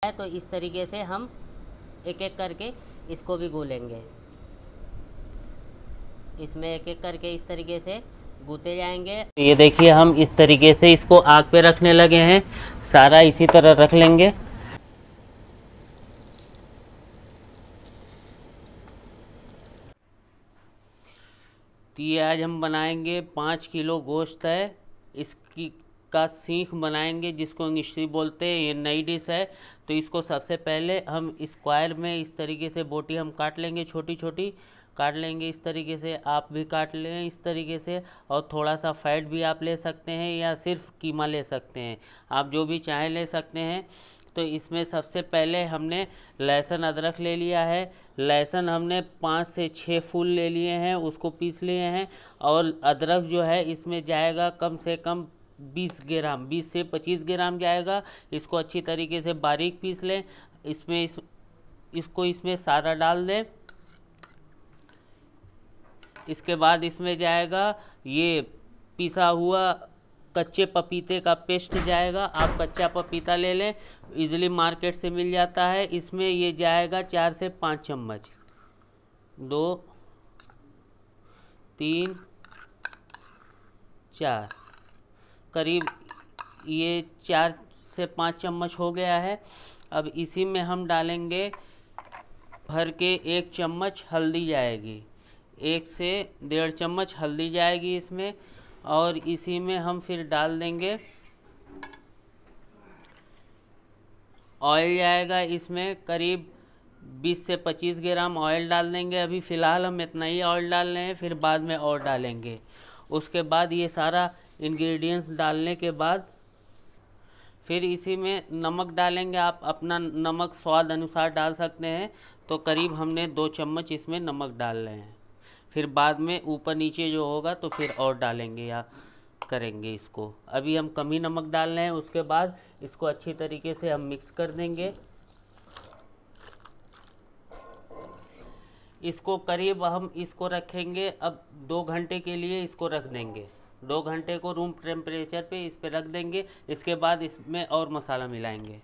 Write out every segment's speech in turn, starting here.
है तो इस तरीके से हम एक एक करके इसको भी गूलेंगे। इसमें एक एक करके इस तरीके से गूंथे जाएंगे। ये देखिए हम इस तरीके से इसको आग पे रखने लगे हैं, सारा इसी तरह रख लेंगे। तो ये आज हम बनाएंगे 5 किलो गोश्त है, इसकी का सीख बनाएंगे जिसको इंग्लिश बोलते हैं। ये नई डिश है। तो इसको सबसे पहले हम स्क्वायर में इस तरीके से बोटी हम काट लेंगे, छोटी छोटी काट लेंगे इस तरीके से। आप भी काट लें इस तरीके से, और थोड़ा सा फैट भी आप ले सकते हैं या सिर्फ कीमा ले सकते हैं, आप जो भी चाहे ले सकते हैं। तो इसमें सबसे पहले हमने लहसुन अदरक ले लिया है। लहसुन हमने 5 से 6 फूल ले लिए हैं, उसको पीस लिए हैं। और अदरक जो है इसमें जाएगा कम से कम 20 ग्राम, 20 से 25 ग्राम जाएगा। इसको अच्छी तरीके से बारीक पीस लें। इसको इसमें सारा डाल दें। इसके बाद इसमें जाएगा ये पिसा हुआ कच्चे पपीते का पेस्ट जाएगा। आप कच्चा पपीता ले लें, इजीली मार्केट से मिल जाता है। इसमें ये जाएगा 4 से 5 चम्मच, 2 3 4, करीब ये 4 से 5 चम्मच हो गया है। अब इसी में हम डालेंगे भर के 1 चम्मच हल्दी जाएगी, 1 से 1.5 चम्मच हल्दी जाएगी इसमें। और इसी में हम फिर डाल देंगे ऑयल जाएगा, इसमें करीब 20 से 25 ग्राम ऑयल डाल देंगे। अभी फ़िलहाल हम इतना ही ऑयल डाल रहे हैं, फिर बाद में और डालेंगे। उसके बाद ये सारा इंग्रेडिएंट्स डालने के बाद फिर इसी में नमक डालेंगे। आप अपना नमक स्वाद अनुसार डाल सकते हैं। तो करीब हमने 2 चम्मच इसमें नमक डाल रहे हैं। फिर बाद में ऊपर नीचे जो होगा तो फिर और डालेंगे या करेंगे इसको। अभी हम कम ही नमक डाल रहे हैं। उसके बाद इसको अच्छी तरीके से हम मिक्स कर देंगे। इसको करीब हम इसको रखेंगे, अब 2 घंटे के लिए इसको रख देंगे। 2 घंटे को रूम टेम्परेचर पे इस पे रख देंगे। इसके बाद इसमें और मसाला मिलाएंगे।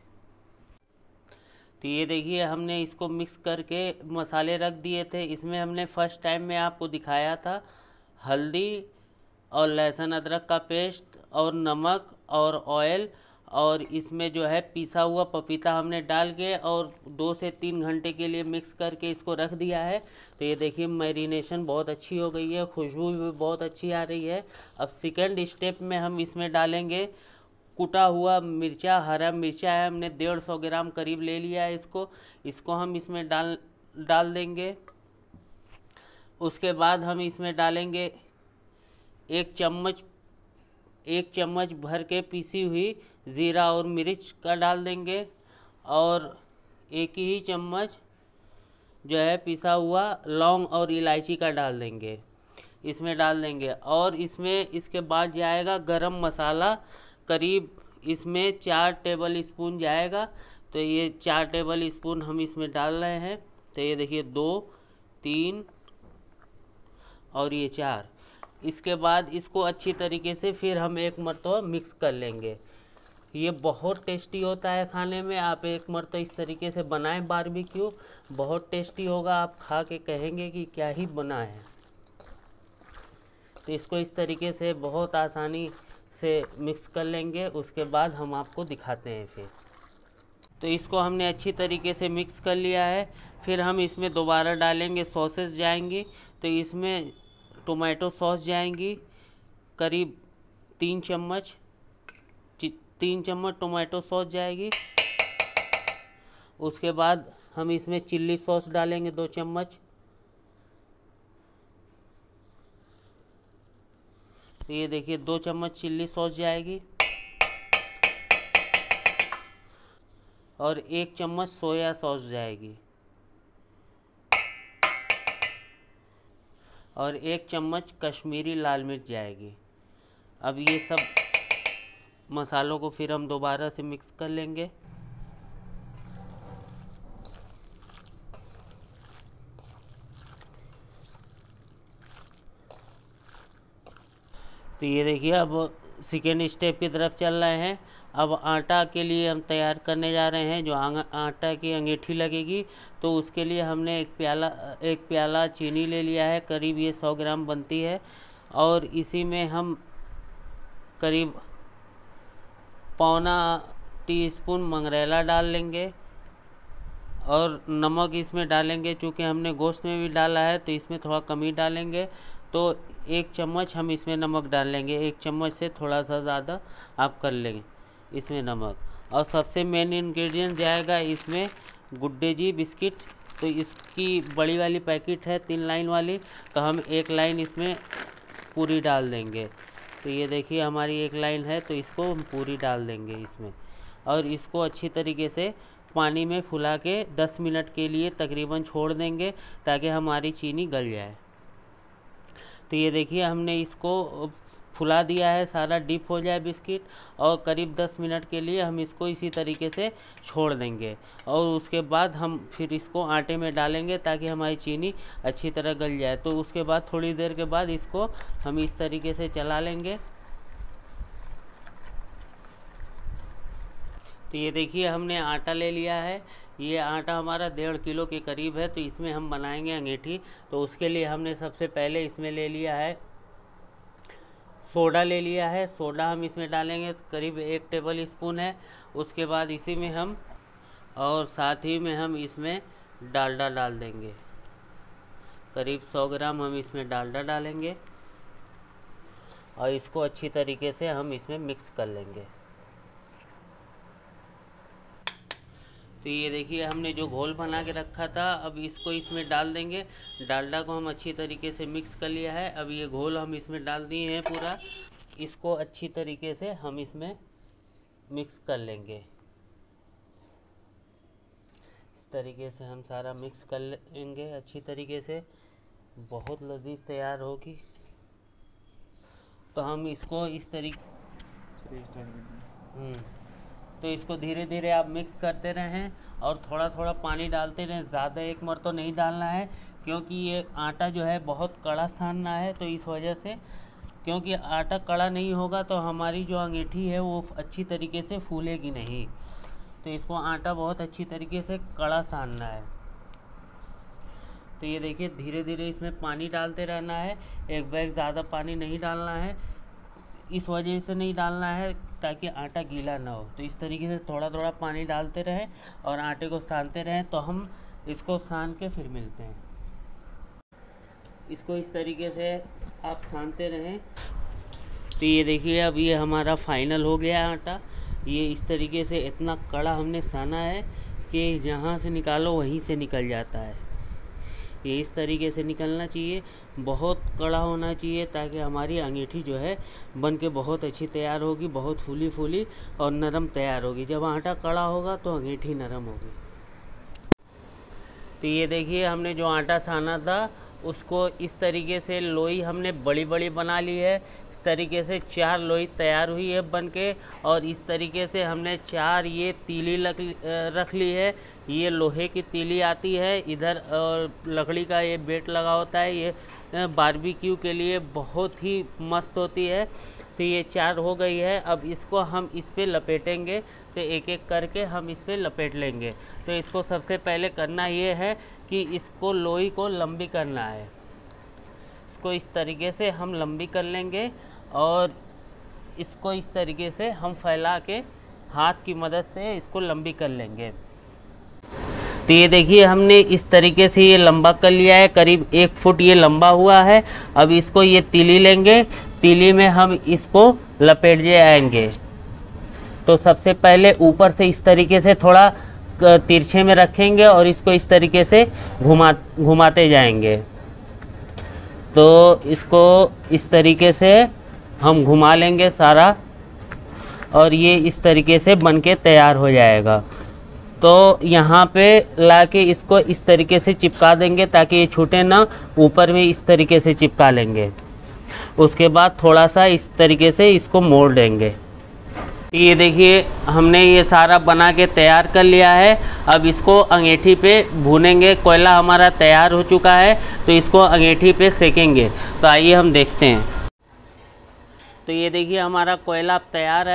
तो ये देखिए हमने इसको मिक्स करके मसाले रख दिए थे। इसमें हमने फर्स्ट टाइम में आपको दिखाया था हल्दी और लहसुन अदरक का पेस्ट और नमक और ऑयल, और इसमें जो है पिसा हुआ पपीता हमने डाल के और 2 से 3 घंटे के लिए मिक्स करके इसको रख दिया है। तो ये देखिए मैरिनेशन बहुत अच्छी हो गई है, खुशबू भी बहुत अच्छी आ रही है। अब सेकंड स्टेप में हम इसमें डालेंगे कुटा हुआ मिर्चा, हरा मिर्चा है हमने 150 ग्राम करीब ले लिया है। इसको हम इसमें डाल देंगे। उसके बाद हम इसमें डालेंगे 1 चम्मच, 1 चम्मच भर के पीसी हुई ज़ीरा और मिर्च का डाल देंगे। और 1 ही चम्मच जो है पिसा हुआ लौंग और इलायची का डाल देंगे, इसमें डाल देंगे। और इसमें इसके बाद जाएगा गरम मसाला, करीब इसमें 4 टेबल स्पून जाएगा। तो ये 4 टेबल स्पून हम इसमें डाल रहे हैं। तो ये देखिए 2 3 और ये 4। इसके बाद इसको अच्छी तरीके से फिर हम एक मरतबा मिक्स कर लेंगे। ये बहुत टेस्टी होता है खाने में। आप एक मरतबा इस तरीके से बनाएं बारबेक्यू, बहुत टेस्टी होगा। आप खा के कहेंगे कि क्या ही बना है। तो इसको इस तरीके से बहुत आसानी से मिक्स कर लेंगे। उसके बाद हम आपको दिखाते हैं फिर। तो इसको हमने अच्छी तरीके से मिक्स कर लिया है। फिर हम इसमें दोबारा डालेंगे, सॉसेस जाएंगी। तो इसमें टोमेटो सॉस जाएंगी करीब 3 चम्मच, 3 चम्मच टोमेटो सॉस जाएगी। उसके बाद हम इसमें चिल्ली सॉस डालेंगे 2 चम्मच। तो ये देखिए 2 चम्मच चिल्ली सॉस जाएगी। और 1 चम्मच सोया सॉस जाएगी। और 1 चम्मच कश्मीरी लाल मिर्च जाएगी। अब ये सब मसालों को फिर हम दोबारा से मिक्स कर लेंगे। तो ये देखिए अब सेकेंड स्टेप की तरफ चल रहे हैं। अब आटा के लिए हम तैयार करने जा रहे हैं। जो आटा की अंगीठी लगेगी तो उसके लिए हमने एक प्याला चीनी ले लिया है, करीब ये 100 ग्राम बनती है। और इसी में हम करीब पौना टीस्पून मंगरेला डाल लेंगे और नमक इसमें डालेंगे। चूँकि हमने गोश्त में भी डाला है तो इसमें थोड़ा कम ही डालेंगे। तो 1 चम्मच हम इसमें नमक डाल लेंगे, 1 चम्मच से थोड़ा सा ज़्यादा आप कर लेंगे इसमें नमक। और सबसे मेन इंग्रेडिएंट जाएगा इसमें गुड्डे जी बिस्किट। तो इसकी बड़ी वाली पैकेट है 3 लाइन वाली, तो हम 1 लाइन इसमें पूरी डाल देंगे। तो ये देखिए हमारी 1 लाइन है, तो इसको हम पूरी डाल देंगे इसमें। और इसको अच्छी तरीके से पानी में फुला के 10 मिनट के लिए तकरीबन छोड़ देंगे ताकि हमारी चीनी गल जाए। तो ये देखिए हमने इसको फुला दिया है, सारा डिप हो जाए बिस्किट, और करीब 10 मिनट के लिए हम इसको इसी तरीके से छोड़ देंगे। और उसके बाद हम फिर इसको आटे में डालेंगे ताकि हमारी चीनी अच्छी तरह गल जाए। तो उसके बाद थोड़ी देर के बाद इसको हम इस तरीके से चला लेंगे। तो ये देखिए हमने आटा ले लिया है, ये आटा हमारा 1.5 किलो के करीब है। तो इसमें हम बनाएंगे अंगीठी। तो उसके लिए हमने सबसे पहले इसमें ले लिया है सोडा ले लिया है। सोडा हम इसमें डालेंगे, करीब 1 टेबल स्पून है। उसके बाद इसी में हम और साथ ही में हम इसमें डालडा डाल देंगे, करीब 100 ग्राम हम इसमें डालडा डालेंगे। और इसको अच्छी तरीके से हम इसमें मिक्स कर लेंगे। तो ये देखिए हमने जो घोल बना के रखा था, अब इसको इसमें डाल देंगे। डालडा को हम अच्छी तरीके से मिक्स कर लिया है। अब ये घोल हम इसमें डाल दिए हैं पूरा। इसको अच्छी तरीके से हम इसमें मिक्स कर लेंगे। इस तरीके से हम सारा मिक्स कर लेंगे अच्छी तरीके से। बहुत लजीज तैयार होगी। तो हम इसको इस तरीके तो इसको धीरे धीरे आप मिक्स करते रहें और थोड़ा थोड़ा पानी डालते रहें। ज़्यादा एक मर तो नहीं डालना है, क्योंकि ये आटा जो है बहुत कड़ा सानना है। तो इस वजह से, क्योंकि आटा कड़ा नहीं होगा तो हमारी जो अंगीठी है वो अच्छी तरीके से फूलेगी नहीं। तो इसको आटा बहुत अच्छी तरीके से कड़ा सानना है। तो ये देखिए धीरे धीरे इसमें पानी डालते रहना है। एक बैग ज़्यादा पानी नहीं डालना है, इस वजह से नहीं डालना है ताकि आटा गीला ना हो। तो इस तरीके से थोड़ा थोड़ा पानी डालते रहें और आटे को सानते रहें। तो हम इसको सान के फिर मिलते हैं। इसको इस तरीके से आप सानते रहें। तो ये देखिए अब ये हमारा फाइनल हो गया आटा। ये इस तरीके से इतना कड़ा हमने साना है कि जहाँ से निकालो वहीं से निकल जाता है। ये इस तरीके से निकलना चाहिए, बहुत कड़ा होना चाहिए ताकि हमारी अंगीठी जो है बन के बहुत अच्छी तैयार होगी, बहुत फूली फूली और नरम तैयार होगी। जब आटा कड़ा होगा तो अंगीठी नरम होगी। तो ये देखिए हमने जो आटा साना था उसको इस तरीके से लोई हमने बड़ी बड़ी बना ली है। इस तरीके से 4 लोई तैयार हुई है बन के। और इस तरीके से हमने 4 ये तीली रख ली है। ये लोहे की तीली आती है इधर, और लकड़ी का ये बेट लगा होता है। ये बारबेक्यू के लिए बहुत ही मस्त होती है। तो ये 4 हो गई है। अब इसको हम इस पे लपेटेंगे। तो एक एक करके हम इस पे लपेट लेंगे। तो इसको सबसे पहले करना ये है कि इसको लोई को लंबी करना है। इसको इस तरीके से हम लंबी कर लेंगे और इसको इस तरीके से हम फैला के हाथ की मदद से इसको लंबी कर लेंगे। तो ये देखिए हमने इस तरीके से ये लंबा कर लिया है, करीब 1 फुट ये लंबा हुआ है। अब इसको ये तीली लेंगे, तीली में हम इसको लपेट जाएंगे। तो सबसे पहले ऊपर से इस तरीके से थोड़ा तिरछे में रखेंगे और इसको इस तरीके से घुमाते जाएंगे। तो इसको इस तरीके से हम घुमा लेंगे सारा, और ये इस तरीके से बनके तैयार हो जाएगा। तो यहाँ पे लाके इसको इस तरीके से चिपका देंगे ताकि ये छूटे ना। ऊपर में इस तरीके से चिपका लेंगे। उसके बाद थोड़ा सा इस तरीके से इसको मोड़ देंगे। ये देखिए हमने ये सारा बना के तैयार कर लिया है। अब इसको अंगीठी पे भूनेंगे। कोयला हमारा तैयार हो चुका है, तो इसको अंगीठी पे सेकेंगे। तो आइए हम देखते हैं। तो ये देखिए हमारा कोयला अब तैयार है।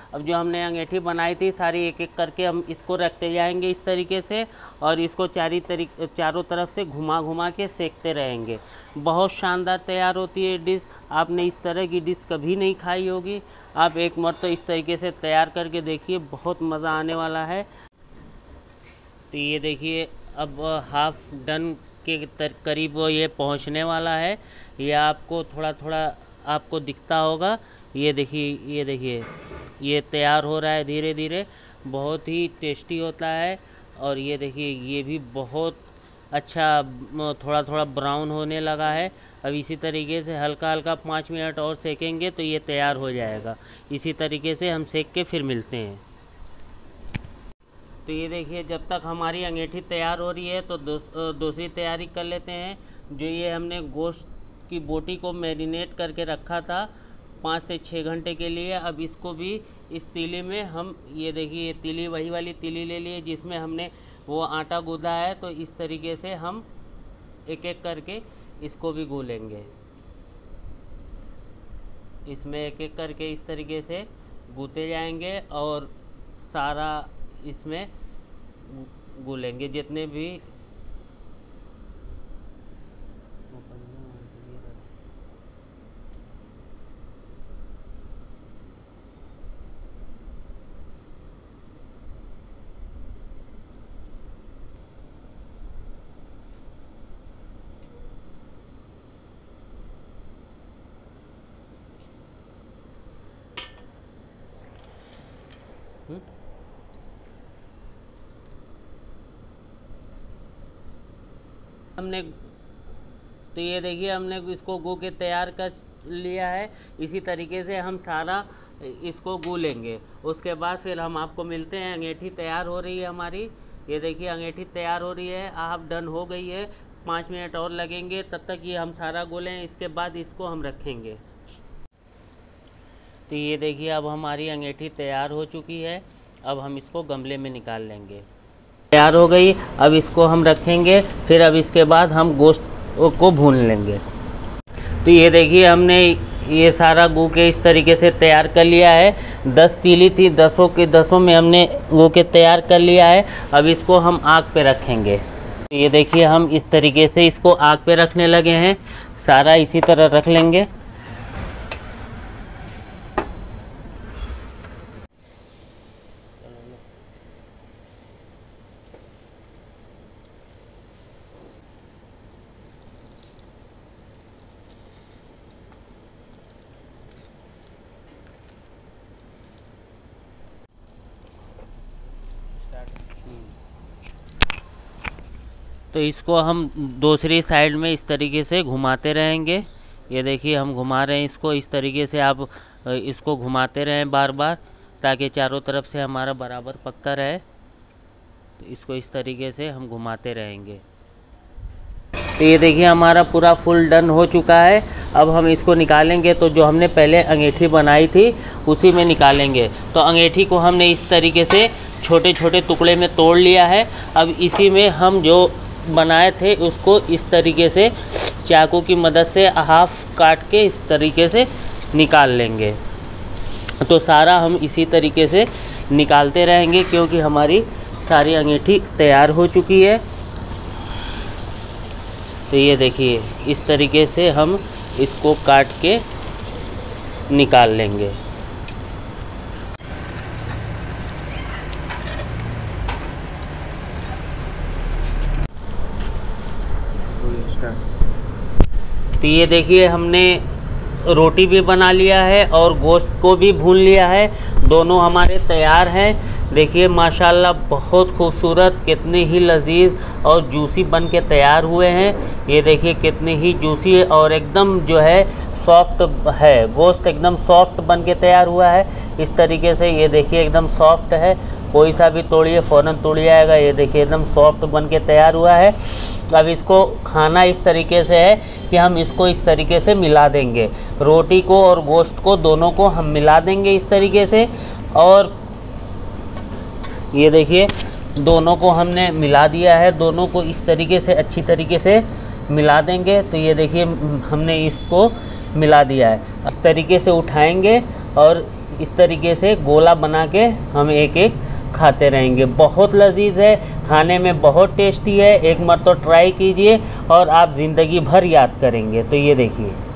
अब जो हमने अंगीठी बनाई थी सारी एक एक करके हम इसको रखते जाएंगे इस तरीके से, और इसको चारों तरफ से घुमा घुमा के सेकते रहेंगे। बहुत शानदार तैयार होती है डिश। आपने इस तरह की डिश कभी नहीं खाई होगी। आप एक मरतबा इस तरीके से तैयार करके देखिए, बहुत मज़ा आने वाला है। तो ये देखिए अब हाफ डन के करीब ये पहुंचने वाला है। ये आपको थोड़ा थोड़ा आपको दिखता होगा। ये देखिए ये तैयार हो रहा है धीरे धीरे। बहुत ही टेस्टी होता है। और ये देखिए ये भी बहुत अच्छा थोड़ा थोड़ा ब्राउन होने लगा है। अब इसी तरीके से हल्का हल्का 5 मिनट और सेकेंगे तो ये तैयार हो जाएगा। इसी तरीके से हम सेक के फिर मिलते हैं। तो ये देखिए जब तक हमारी अंगीठी तैयार हो रही है तो दूसरी तैयारी कर लेते हैं। जो ये हमने गोश्त की बोटी को मैरिनेट करके रखा था 5 से 6 घंटे के लिए, अब इसको भी इस तीली में हम, ये देखिए ये तीली वही वाली तीली ले लिए जिसमें हमने वो आटा गूंदा है। तो इस तरीके से हम एक एक करके इसको भी गूँलेंगे। इसमें एक एक करके इस तरीके से गूँते जाएंगे और सारा इसमें गूँलेंगे जितने भी। हमने तो ये देखिए हमने इसको गू के तैयार कर लिया है। इसी तरीके से हम सारा इसको गूँलेंगे। उसके बाद फिर हम आपको मिलते हैं। अंगीठी तैयार हो रही है हमारी। ये देखिए अंगीठी तैयार हो रही है, हाफ डन हो गई है। 5 मिनट और लगेंगे, तब तक ये हम सारा गूँलें। इसके बाद इसको हम रखेंगे। तो ये देखिए अब हमारी अंगीठी तैयार हो चुकी है। अब हम इसको गमले में निकाल लेंगे। तैयार हो गई, अब इसको हम रखेंगे। फिर अब इसके बाद हम गोश्त को भून लेंगे। तो ये देखिए हमने ये सारा गू के इस तरीके से तैयार कर लिया है। 10 तीली थी, 10 के 10 में हमने गू के तैयार कर लिया है। अब इसको हम आग पे रखेंगे। तो ये देखिए हम इस तरीके से इसको आग पे रखने लगे हैं। सारा इसी तरह रख लेंगे। तो इसको हम दूसरी साइड में इस तरीके से घुमाते रहेंगे। ये देखिए हम घुमा रहे हैं इसको इस तरीके से। आप इसको घुमाते रहें बार बार, ताकि चारों तरफ से हमारा बराबर पकता रहे। तो इसको इस तरीके से हम घुमाते रहेंगे। तो ये देखिए हमारा पूरा फुल डन हो चुका है। अब हम इसको निकालेंगे। तो जो हमने पहले अंगीठी बनाई थी उसी में निकालेंगे। तो अंगीठी को हमने इस तरीके से छोटे छोटे टुकड़े में तोड़ लिया है। अब इसी में हम जो बनाए थे उसको इस तरीके से चाकू की मदद से हाफ काट के इस तरीके से निकाल लेंगे। तो सारा हम इसी तरीके से निकालते रहेंगे, क्योंकि हमारी सारी अंगीठी तैयार हो चुकी है। तो ये देखिए इस तरीके से हम इसको काट के निकाल लेंगे। तो ये देखिए हमने रोटी भी बना लिया है और गोश्त को भी भून लिया है। दोनों हमारे तैयार हैं। देखिए माशाल्लाह बहुत खूबसूरत, कितने ही लजीज और जूसी बन के तैयार हुए हैं। ये देखिए कितने ही जूसी और एकदम जो है सॉफ्ट है। गोश्त एकदम सॉफ्ट बन के तैयार हुआ है। इस तरीके से ये देखिए एकदम सॉफ्ट है। कोई सा भी तोड़िए फ़ौरन तोड़ जाएगा। ये देखिए एकदम सॉफ्ट बन के तैयार हुआ है। अब इसको खाना इस तरीके से है कि हम इसको इस तरीके से मिला देंगे। रोटी को और गोश्त को दोनों को हम मिला देंगे इस तरीके से। और ये देखिए दोनों को हमने मिला दिया है। दोनों को इस तरीके से अच्छी तरीके से मिला देंगे। तो ये देखिए हमने इसको मिला दिया है। इस तरीके से उठाएंगे और इस तरीके से गोला बना के हम एक एक खाते रहेंगे। बहुत लजीज है, खाने में बहुत टेस्टी है। एक बार तो ट्राई कीजिए और आप ज़िंदगी भर याद करेंगे। तो ये देखिए।